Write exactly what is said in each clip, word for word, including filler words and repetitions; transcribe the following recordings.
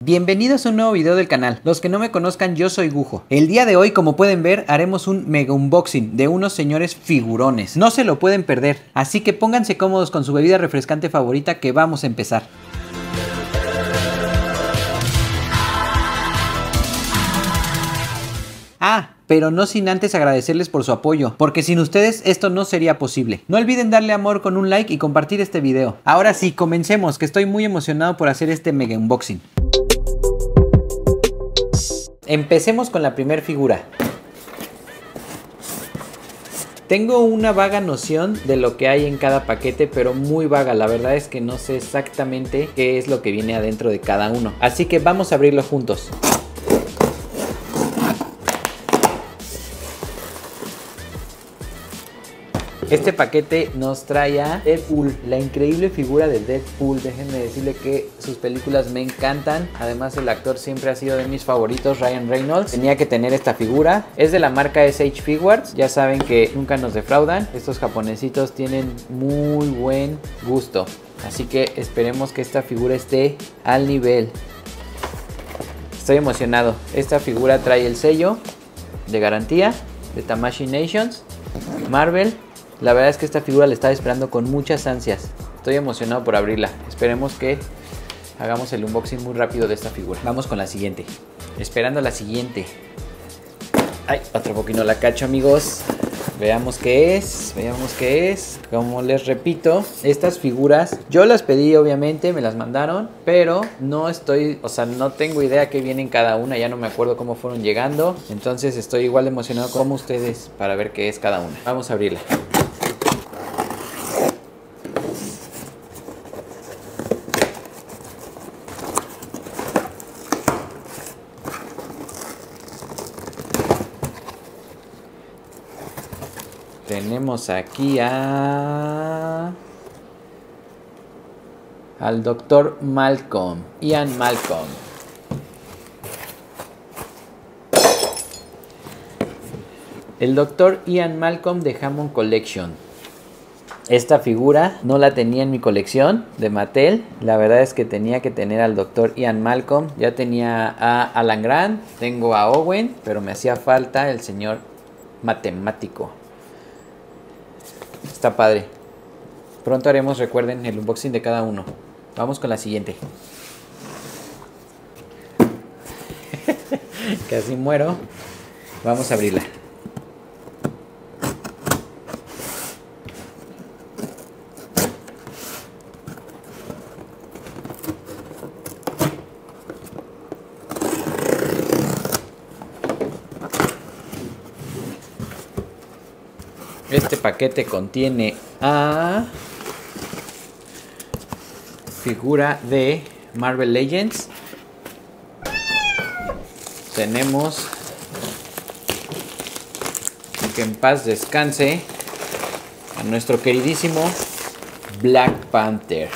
Bienvenidos a un nuevo video del canal. Los que no me conozcan, yo soy Gujo. El día de hoy, como pueden ver, haremos un mega unboxing de unos señores figurones. No se lo pueden perder, así que pónganse cómodos con su bebida refrescante favorita que vamos a empezar. Ah, pero no sin antes agradecerles por su apoyo, porque sin ustedes esto no sería posible. No olviden darle amor con un like y compartir este video. Ahora sí, comencemos, que estoy muy emocionado por hacer este mega unboxing. Empecemos con la primera figura. Tengo una vaga noción de lo que hay en cada paquete, pero muy vaga. La verdad es que no sé exactamente qué es lo que viene adentro de cada uno. Así que vamos a abrirlo juntos. Este paquete nos trae a Deadpool, la increíble figura de Deadpool. Déjenme decirle que sus películas me encantan. Además, el actor siempre ha sido de mis favoritos, Ryan Reynolds. Tenía que tener esta figura. Es de la marca S H Figuarts. Ya saben que nunca nos defraudan. Estos japonesitos tienen muy buen gusto. Así que esperemos que esta figura esté al nivel. Estoy emocionado. Esta figura trae el sello de garantía de Tamashii Nations, Marvel. La verdad es que esta figura la estaba esperando con muchas ansias. Estoy emocionado por abrirla. Esperemos que hagamos el unboxing muy rápido de esta figura. Vamos con la siguiente. Esperando la siguiente. Ay, otro poquito la cacho, amigos. Veamos qué es, veamos qué es. Como les repito, estas figuras yo las pedí, obviamente, me las mandaron, pero no estoy, o sea, no tengo idea qué viene en cada una. Ya no me acuerdo cómo fueron llegando. Entonces estoy igual de emocionado como ustedes para ver qué es cada una. Vamos a abrirla. Tenemos aquí a... al doctor Malcolm, Ian Malcolm. El doctor Ian Malcolm de Hammond Collection. Esta figura no la tenía en mi colección de Mattel. La verdad es que tenía que tener al doctor Ian Malcolm. Ya tenía a Alan Grant, tengo a Owen, pero me hacía falta el señor matemático. Está padre. Pronto haremos, recuerden, el unboxing de cada uno. Vamos con la siguiente. Casi muero. Vamos a abrirla. Este paquete contiene a figura de Marvel Legends. Tenemos, que en paz descanse, a nuestro queridísimo Black Panther.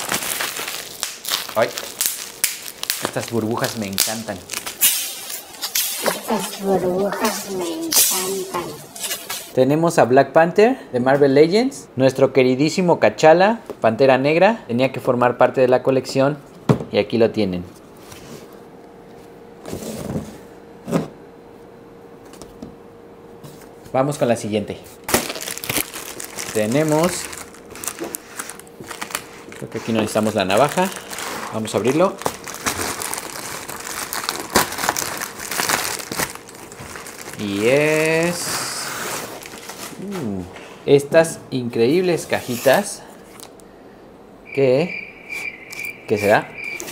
Ay, estas burbujas me encantan. Estas burbujas me encantan. Tenemos a Black Panther de Marvel Legends. Nuestro queridísimo T'Challa, Pantera Negra. Tenía que formar parte de la colección. Y aquí lo tienen. Vamos con la siguiente. Tenemos... creo que aquí no necesitamos la navaja. Vamos a abrirlo. Y es... Uh, estas increíbles cajitas. ¿Qué? ¿Qué será?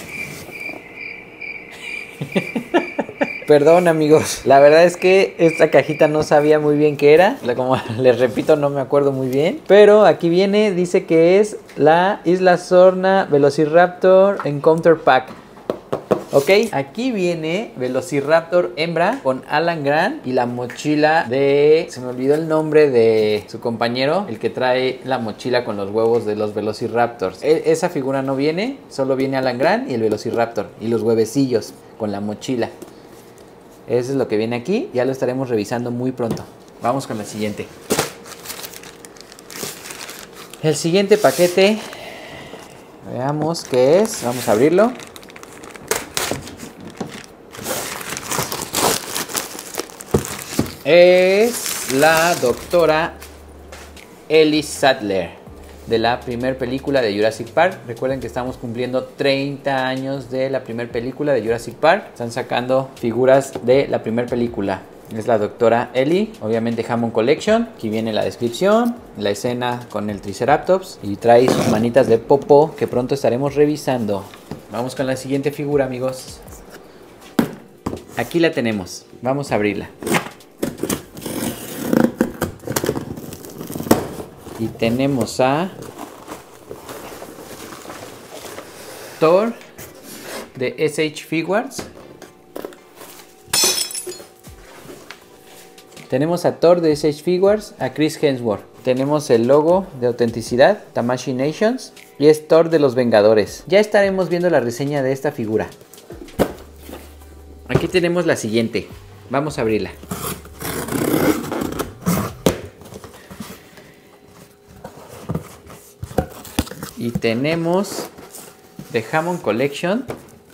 Perdón, amigos, la verdad es que esta cajita no sabía muy bien qué era. Como les repito, no me acuerdo muy bien. Pero aquí viene, dice que es la Isla Sorna Velociraptor Encounter Pack. Ok, aquí viene Velociraptor hembra con Alan Grant y la mochila de... se me olvidó el nombre de su compañero, el que trae la mochila con los huevos de los Velociraptors. E esa figura no viene, solo viene Alan Grant y el Velociraptor y los huevecillos con la mochila. Eso es lo que viene aquí, ya lo estaremos revisando muy pronto. Vamos con la siguiente. El siguiente paquete, veamos qué es, vamos a abrirlo. es la doctora Ellie Sattler, de la primera película de Jurassic Park. Recuerden que estamos cumpliendo treinta años de la primera película de Jurassic Park. Están sacando figuras de la primera película. Es la doctora Ellie, obviamente Hammond Collection. Aquí viene la descripción, la escena con el Triceratops y trae sus manitas de popó que pronto estaremos revisando. Vamos con la siguiente figura, amigos. Aquí la tenemos, vamos a abrirla. Y tenemos a Thor de S H Figuarts. Tenemos a Thor de S H Figuarts, a Chris Hemsworth. Tenemos el logo de autenticidad, Tamashii Nations. Y es Thor de los Vengadores. Ya estaremos viendo la reseña de esta figura. Aquí tenemos la siguiente. Vamos a abrirla. Y tenemos de Hammond Collection.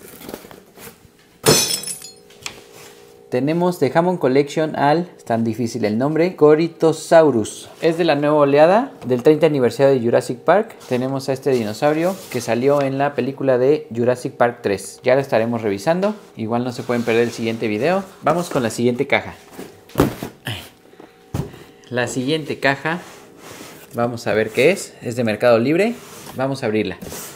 Tenemos de Hammond Collection al, es tan difícil el nombre, Corythosaurus. Es de la nueva oleada del treinta aniversario de Jurassic Park. Tenemos a este dinosaurio que salió en la película de Jurassic Park tres. Ya lo estaremos revisando. Igual no se pueden perder el siguiente video. Vamos con la siguiente caja. La siguiente caja, vamos a ver qué es. Es de Mercado Libre. Vamos a abrirla.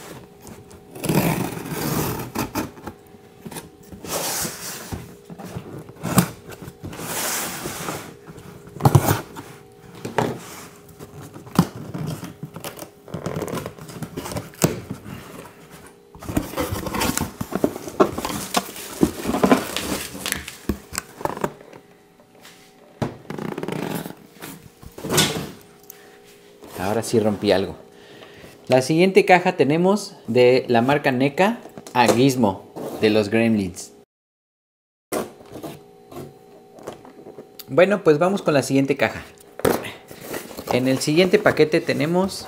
Ahora sí rompí algo. La siguiente caja tenemos de la marca NECA a Gizmo de los Gremlins. Bueno, pues vamos con la siguiente caja. En el siguiente paquete tenemos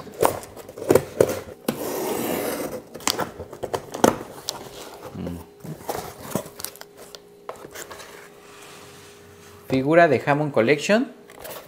figura de Hammond Collection.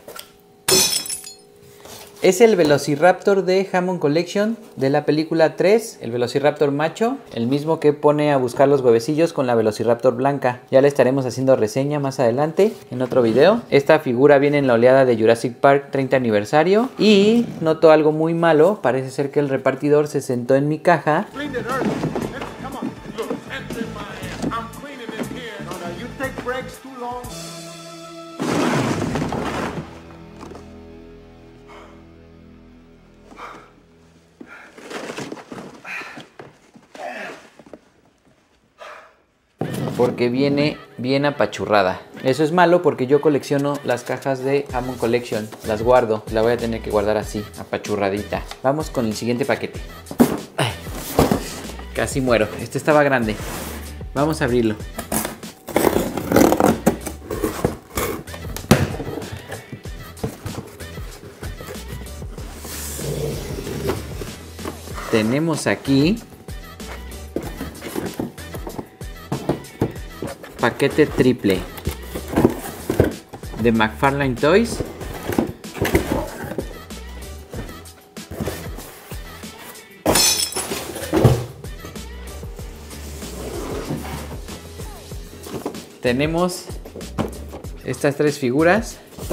Es el Velociraptor de Hammond Collection de la película tres, el Velociraptor macho, el mismo que pone a buscar los huevecillos con la Velociraptor blanca. Ya le estaremos haciendo reseña más adelante en otro video. Esta figura viene en la oleada de Jurassic Park treinta aniversario y noto algo muy malo. Parece ser que el repartidor se sentó en mi caja. Porque viene bien apachurrada. Eso es malo porque yo colecciono las cajas de Hammond Collection. Las guardo. La voy a tener que guardar así, apachurradita. Vamos con el siguiente paquete. Ay, casi muero. Este estaba grande. Vamos a abrirlo. Tenemos aquí paquete triple de McFarlane Toys. Tenemos estas tres figuras.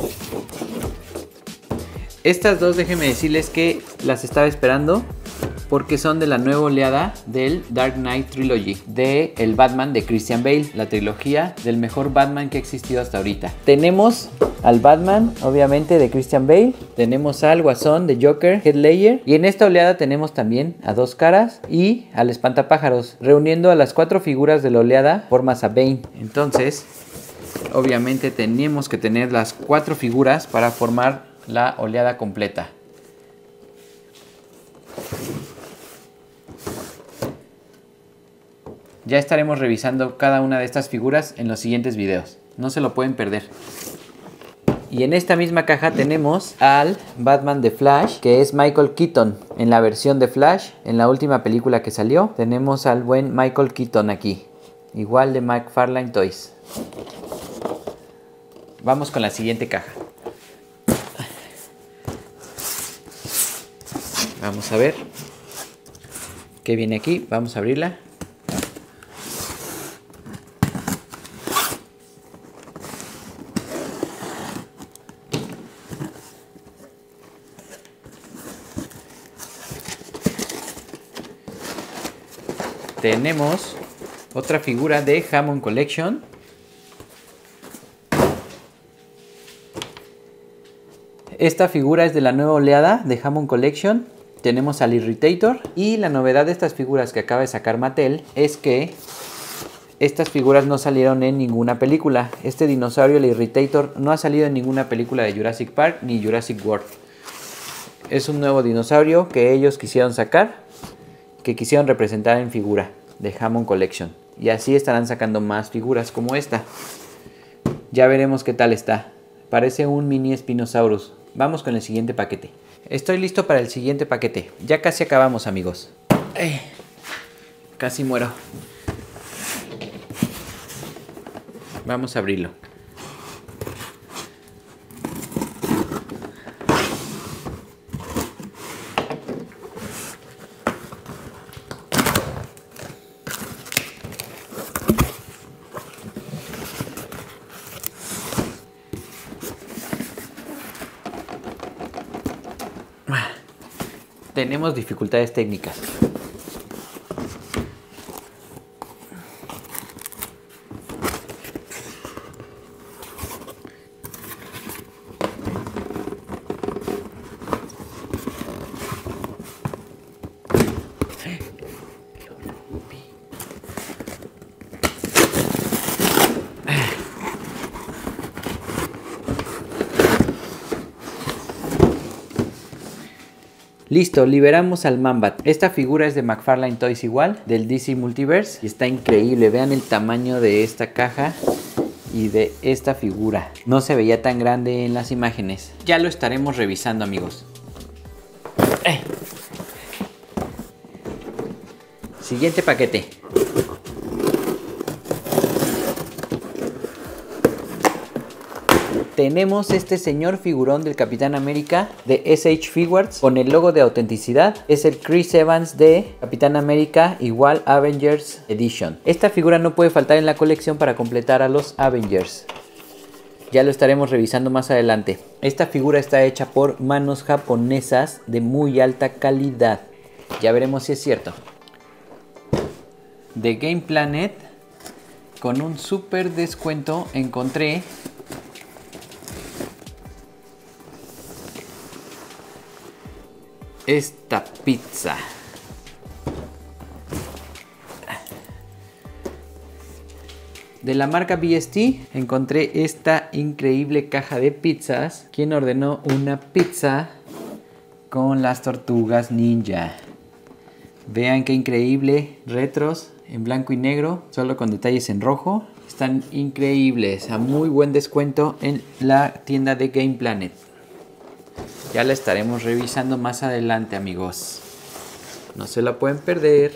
Estas dos, déjenme decirles que las estaba esperando porque son de la nueva oleada del Dark Knight Trilogy, de el Batman de Christian Bale, la trilogía del mejor Batman que ha existido hasta ahorita. Tenemos al Batman, obviamente, de Christian Bale. Tenemos al Guasón de Joker, Heath Ledger. Y en esta oleada tenemos también a Dos Caras y al Espantapájaros. Reuniendo a las cuatro figuras de la oleada, formas a Bane. Entonces, obviamente tenemos que tener las cuatro figuras para formar la oleada completa. Ya estaremos revisando cada una de estas figuras en los siguientes videos. No se lo pueden perder. Y en esta misma caja tenemos al Batman de Flash, que es Michael Keaton. En la versión de Flash, en la última película que salió, tenemos al buen Michael Keaton aquí. Igual de McFarlane Toys. Vamos con la siguiente caja. Vamos a ver qué viene aquí. Vamos a abrirla. Tenemos otra figura de Hammond Collection. Esta figura es de la nueva oleada de Hammond Collection. Tenemos al Irritator. Y la novedad de estas figuras que acaba de sacar Mattel es que estas figuras no salieron en ninguna película. Este dinosaurio, el Irritator, no ha salido en ninguna película de Jurassic Park ni Jurassic World. Es un nuevo dinosaurio que ellos quisieron sacar, que quisieron representar en figura de Hammond Collection. Y así estarán sacando más figuras como esta. Ya veremos qué tal está. Parece un mini Spinosaurus. Vamos con el siguiente paquete. Estoy listo para el siguiente paquete. Ya casi acabamos, amigos. Ay, casi muero. Vamos a abrirlo. Tenemos dificultades técnicas. Listo, liberamos al Mambat. Esta figura es de McFarlane Toys igual, del D C Multiverse. Y está increíble, vean el tamaño de esta caja y de esta figura. No se veía tan grande en las imágenes. Ya lo estaremos revisando, amigos. ¡Eh! Siguiente paquete. Tenemos este señor figurón del Capitán América de S H Figuarts con el logo de autenticidad. Es el Chris Evans de Capitán América igual Avengers Edition. Esta figura no puede faltar en la colección para completar a los Avengers. Ya lo estaremos revisando más adelante. Esta figura está hecha por manos japonesas de muy alta calidad. Ya veremos si es cierto. De Game Planet, con un super descuento, encontré esta pizza. De la marca B S T encontré esta increíble caja de pizzas. ¿Quién ordenó una pizza con las tortugas ninja? Vean qué increíble. Retros en blanco y negro, solo con detalles en rojo. Están increíbles, a muy buen descuento en la tienda de Game Planet. Ya la estaremos revisando más adelante, amigos. No se la pueden perder.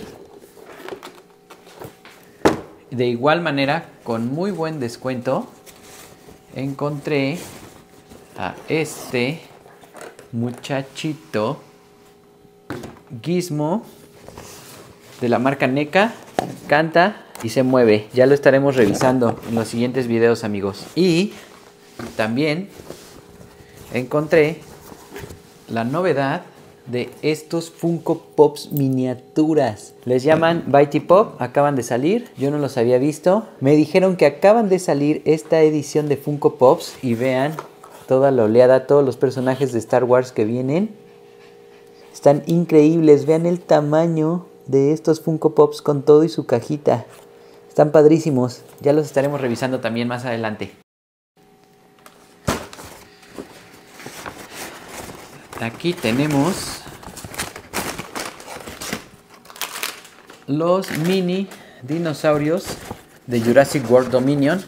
De igual manera, con muy buen descuento, encontré a este muchachito Gizmo de la marca NECA. Canta y se mueve. Ya lo estaremos revisando en los siguientes videos, amigos. Y también encontré la novedad de estos Funko Pops miniaturas. Les llaman Bitey Pop, acaban de salir. Yo no los había visto. Me dijeron que acaban de salir esta edición de Funko Pops. Y vean toda la oleada, todos los personajes de Star Wars que vienen. Están increíbles. Vean el tamaño de estos Funko Pops con todo y su cajita. Están padrísimos. Ya los estaremos revisando también más adelante. Aquí tenemos los mini dinosaurios de Jurassic World Dominion.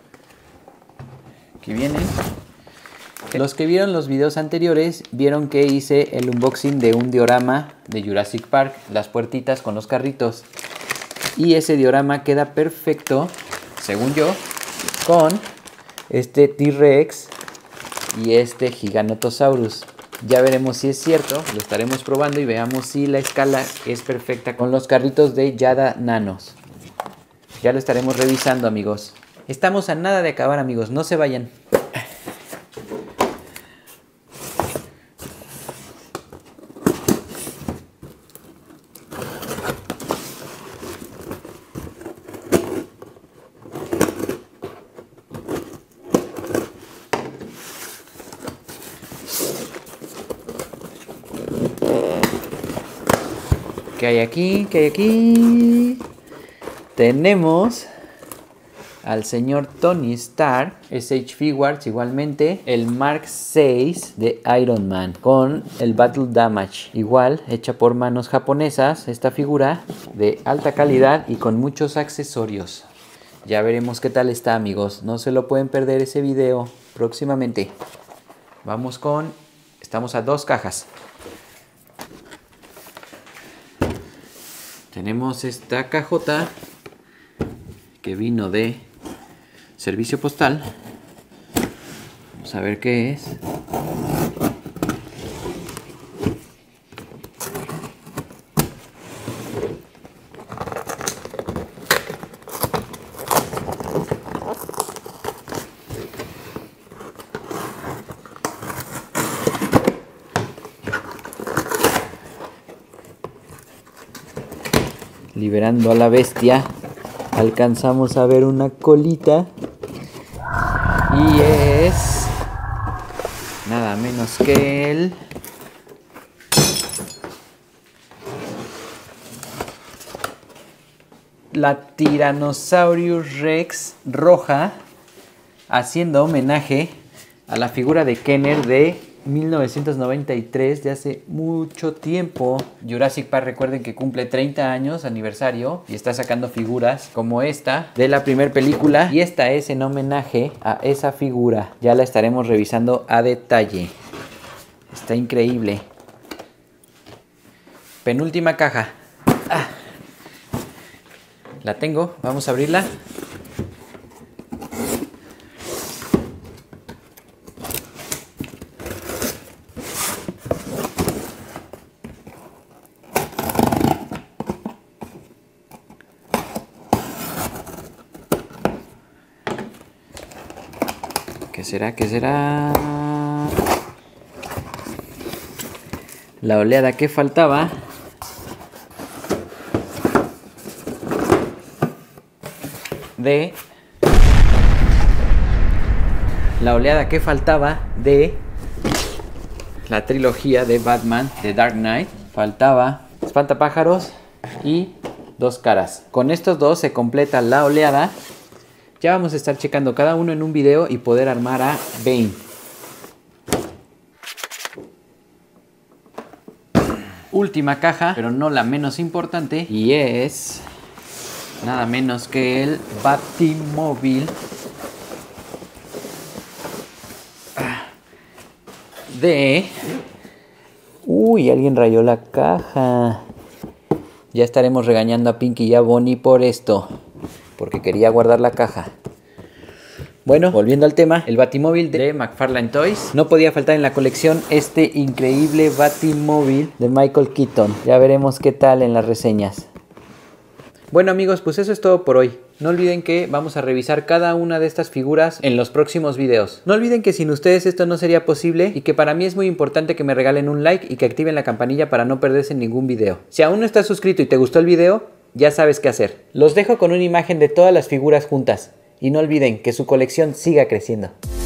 Aquí vienen. Los que vieron los videos anteriores vieron que hice el unboxing de un diorama de Jurassic Park, las puertitas con los carritos. Y ese diorama queda perfecto, según yo, con este T-Rex y este Giganotosaurus. Ya veremos si es cierto, lo estaremos probando y veamos si la escala es perfecta con los carritos de Yada Nanos. Ya lo estaremos revisando, amigos. Estamos a nada de acabar, amigos, no se vayan. ¿Qué hay aquí? ¿Qué hay aquí? Tenemos al señor Tony Stark, S H Figuarts igualmente, el Mark seis de Iron Man con el Battle Damage, igual hecha por manos japonesas, esta figura de alta calidad y con muchos accesorios. Ya veremos qué tal está, amigos, no se lo pueden perder ese video próximamente. Vamos con, estamos a dos cajas. Tenemos esta cajota que vino de servicio postal. Vamos a ver qué es. Liberando a la bestia, alcanzamos a ver una colita y es nada menos que el la Tyrannosaurus Rex roja, haciendo homenaje a la figura de Kenner de mil novecientos noventa y tres, de hace mucho tiempo. Jurassic Park, recuerden que cumple treinta años aniversario y está sacando figuras como esta de la primera película, y esta es en homenaje a esa figura. Ya la estaremos revisando a detalle. Está increíble. Penúltima caja. Ah. La tengo, vamos a abrirla. ¿Qué será? ¿Qué será? La oleada que faltaba. De... La oleada que faltaba de la trilogía de Batman de Dark Knight. Faltaba Espantapájaros y Dos Caras. Con estos dos se completa la oleada. Ya vamos a estar checando cada uno en un video y poder armar a Bane. Última caja, pero no la menos importante, y es nada menos que el Batimóvil de... Uy, alguien rayó la caja. Ya estaremos regañando a Pinky y a Bonnie por esto, porque quería guardar la caja. Bueno, volviendo al tema, el Batimóvil de McFarlane Toys. No podía faltar en la colección este increíble Batimóvil de Michael Keaton. Ya veremos qué tal en las reseñas. Bueno, amigos, pues eso es todo por hoy. No olviden que vamos a revisar cada una de estas figuras en los próximos videos. No olviden que sin ustedes esto no sería posible y que para mí es muy importante que me regalen un like y que activen la campanilla para no perderse ningún video. Si aún no estás suscrito y te gustó el video, ya sabes qué hacer. Los dejo con una imagen de todas las figuras juntas y no olviden que su colección siga creciendo.